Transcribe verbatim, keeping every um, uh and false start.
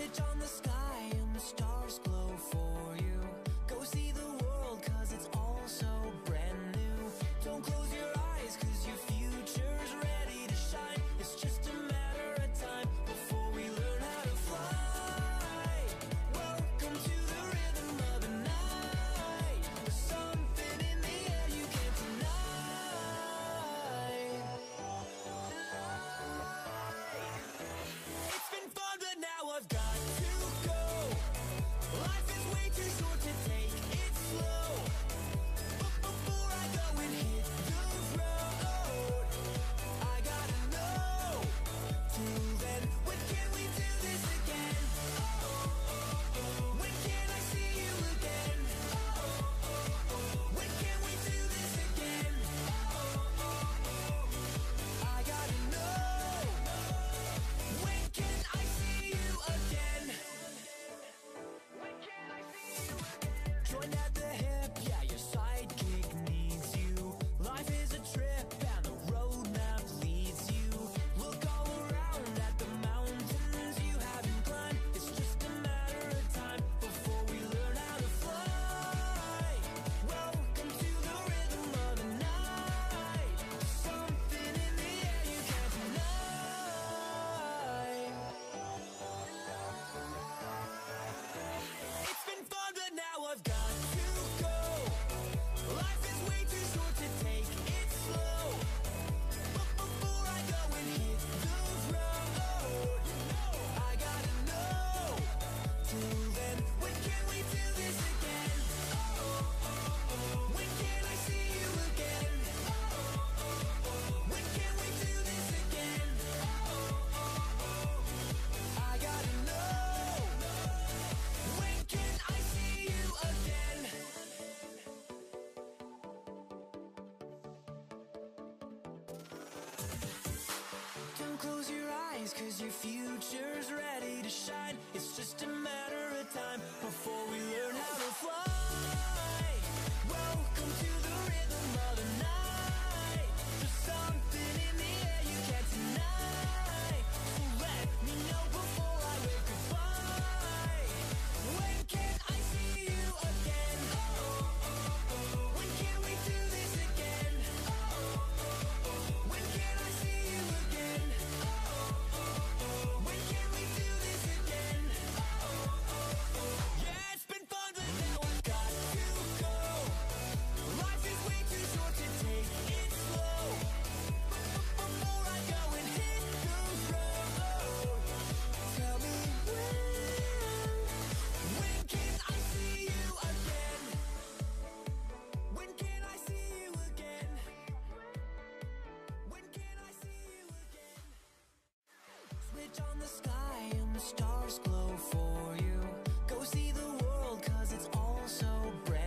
Switch on the sky and the stars glow for you. Go see the world, cause it's all so brand new. Don't close your eyes, cause your future's ready to shine. It's just a matter of time before we learn how to fly. Welcome to the rhythm of the night. There's something in the air you can't deny. It's been fun, but now I've got to go. Life is way too short to take it slow. But before I go and hit the road, I gotta know. Till then, when can we do this again? When can I see you again? When can we do this again? I gotta know. When can I see you again? When can I see you again? Join at the hip, yeah, your sidekick needs you. Life is a trip and the roadmap leads you. Look all around at the mountains you haven't climbed. It's just a matter of time before we learn how to fly. Welcome to the rhythm of the night. Something in the air you can't deny. It's been fun, but now I've got to go. Life is way too short to take it slow. But before I go and hit the road, I gotta know. Till then, when can we do this again? When can I see you again? When can we do this again? I gotta know. When can I see you again? Don't close your eyes, cause your future's ready to shine. It's just a matter of time before we learn how to fly. Welcome to the rhythm of the night. There's something in the air you can't deny. So let me know before I wave goodbye. When can I see you again? When can we do this again? When can I see you again? When can we do this again? Yeah, it's been fun, but now I've got to go. Life is way too short to take it slow. Before I go and hit the road, tell me when. When can I see you again? When can I see you again? When can I see you again? Switch on the sky and the stars glow for you. Go see the world, cause it's all so bright.